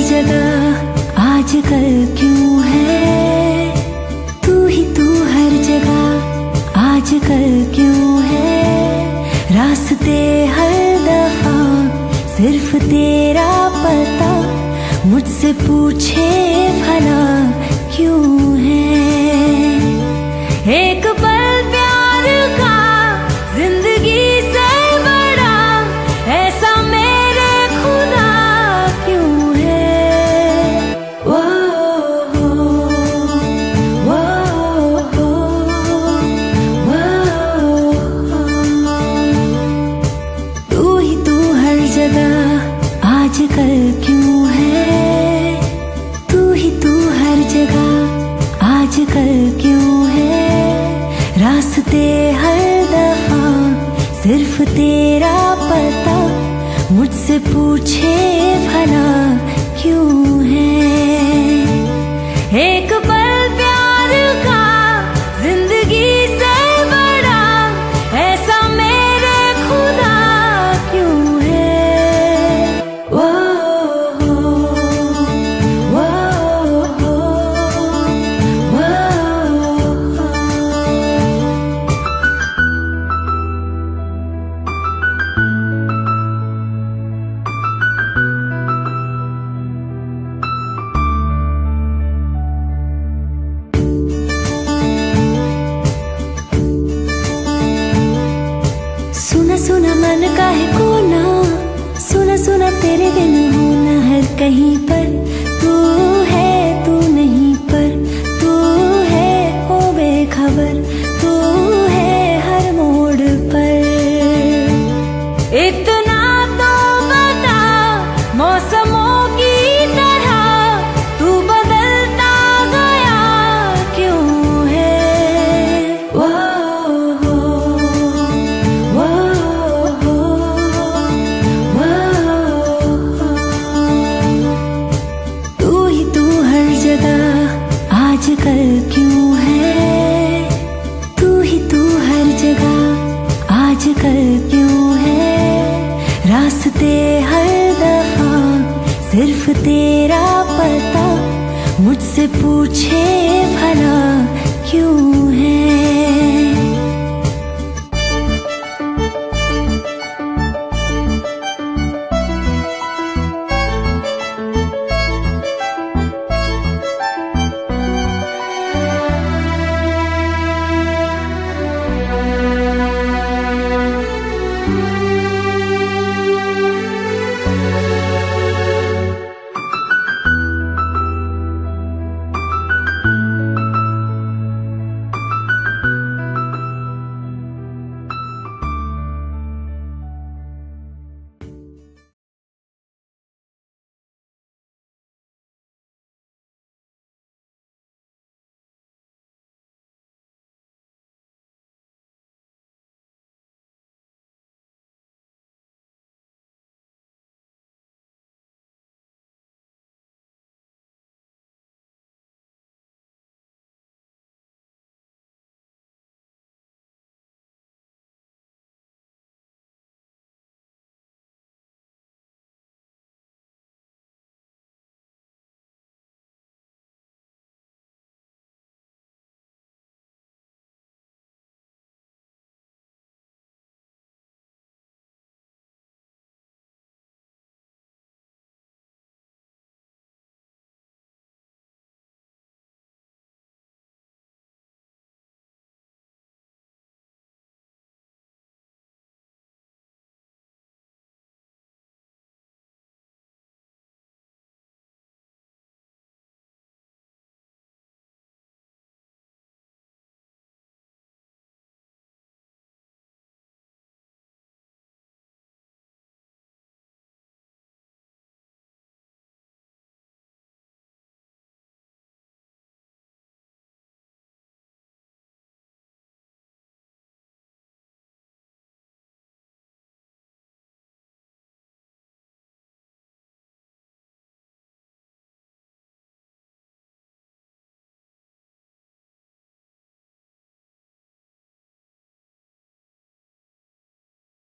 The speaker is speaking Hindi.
जगह आजकल क्यों है, तू ही तू हर जगह आजकल क्यों है। रास्ते हर दफा सिर्फ तेरा पता, मुझसे पूछे भला क्यों है। एक पल प्यार का जिंदगी से बड़ा, ऐसा मेरे खुदा क्यों है। वो तू ही तू हर जगह आजकल क्यों है, तू ही तू हर जगह आजकल क्यों है। रास्ते हर दफा सिर्फ तेरा पता, मुझसे पूछे भला क्यों है। एक पल प्यार का जिंदगी से बड़ा, ऐसा मेरे खुदा क्यों है। वो सुना सुना मन का है कोना, सुना सुना तेरे बिन होना हर कहीं पर। तू है तू नहीं पर, तू है ओ बेखबर, तू है हर मोड़ पर। इतना तो बता मौसमों की तरह, तू बदलता गया क्यों है। तू ही तू हर जगह आजकल क्यों है, तू ही तू हर जगह आजकल क्यों है। रास्ते हर दफा सिर्फ तेरा पता, मुझसे पूछे भला क्यों है।